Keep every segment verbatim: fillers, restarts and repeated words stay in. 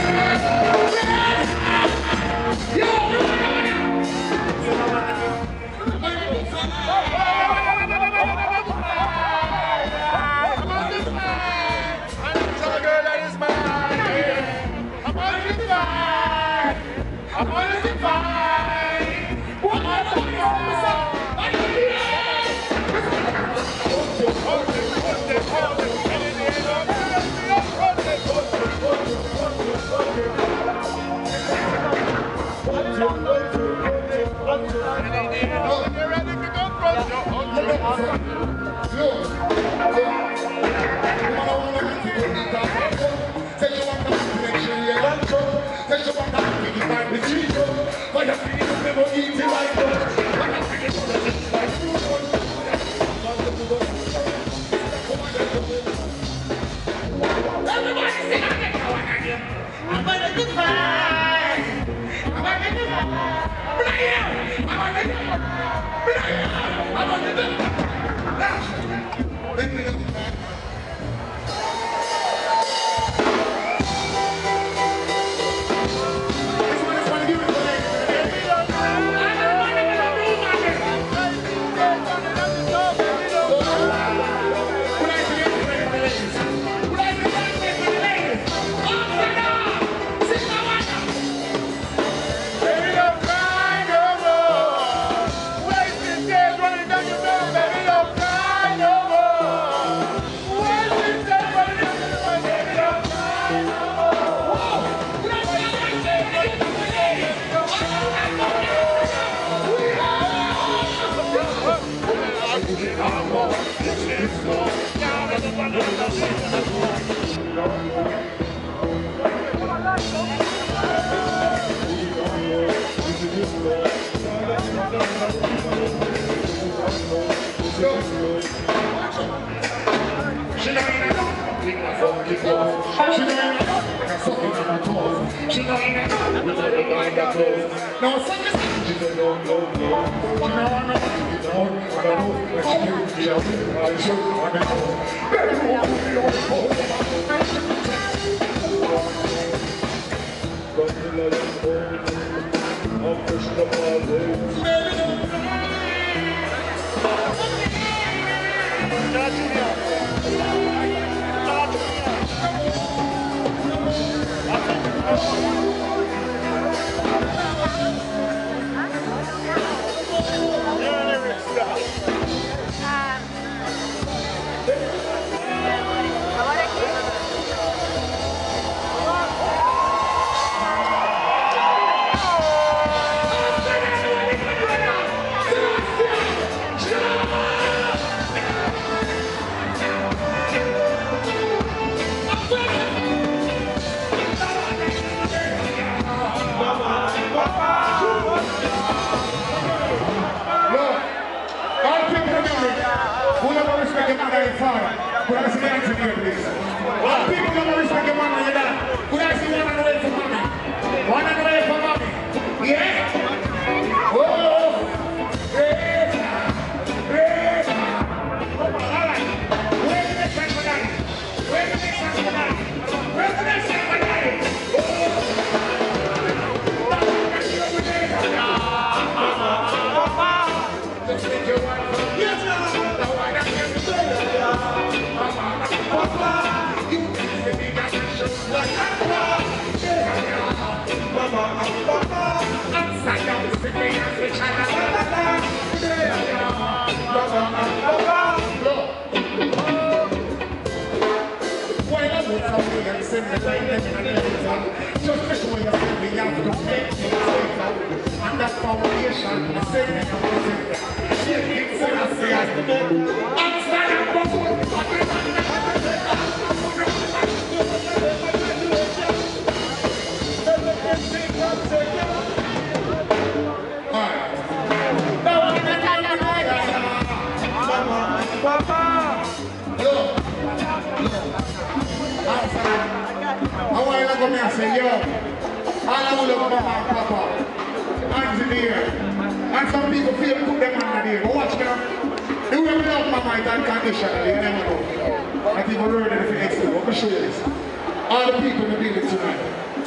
All the people in the building tonight.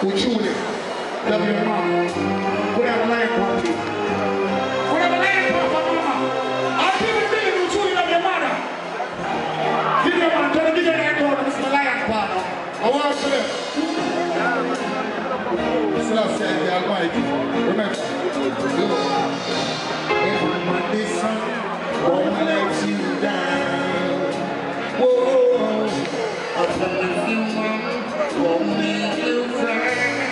with Julie. Love your mom. Could I have a line for you? Could I have a line for mama? I'll give it to you with Julie, love your mother. Give your mom, try to give your line for this is my lion partner. I want to live. Celestia is the Almighty. Remember, if I'm on this song, won't let you down. Whoa, I'll promise you, mom, won't make you cry.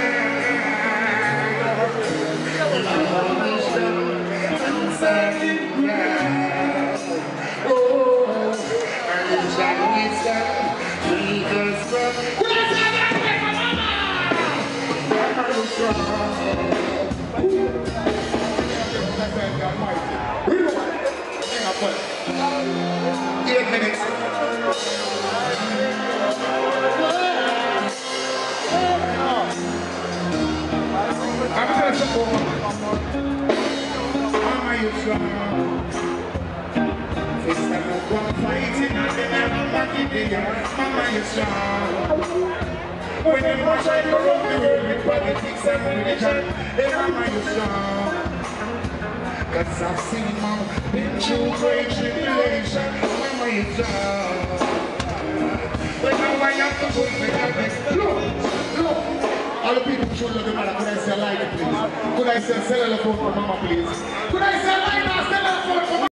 I'm always down inside the ground. Oh, and it's always down. Jesus, when I say that, my mama, I'm strong. Eight minutes. I'm telling you, Mama, you strong. This time I'm going fighting and they never back in the yard. Mama, you strong. When they watch I go around the world with politics and religion, hey, Mama, you strong. Cause I've seen mom been through great tribulation. Mama, you strong. But now I have to go with that. Look, look. All the people should love the mother. Could I say a line, please? Could I say a cellular phone for mama, please? Could I say a line?